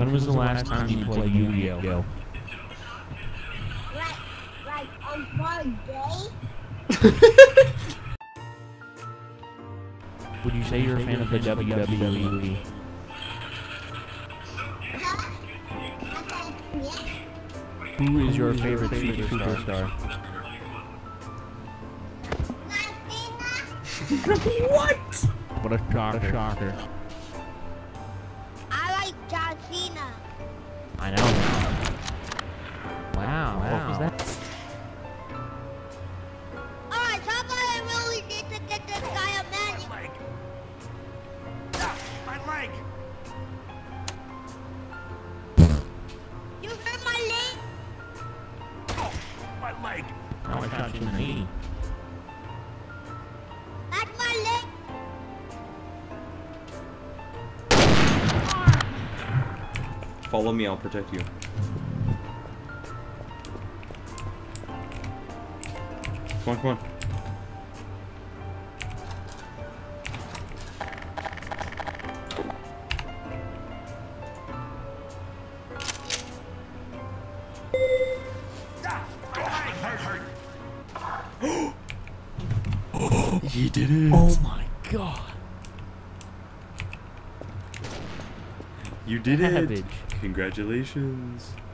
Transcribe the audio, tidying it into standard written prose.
When was the last time you played Yu-Gi-Oh? Like on Friday? Would you say you're a fan of the WWE? Who is your favorite superstar? What? What a shocker. I like John Cena. I know. Wow. What was that? Alright, somebody really need to get this guy a manual. My leg! You hurt my leg? Oh, my leg! No, I shot you in the knee. That's my leg. Follow me, I'll protect you. Come on. You did it! Oh my god. You did it! Savage. Congratulations.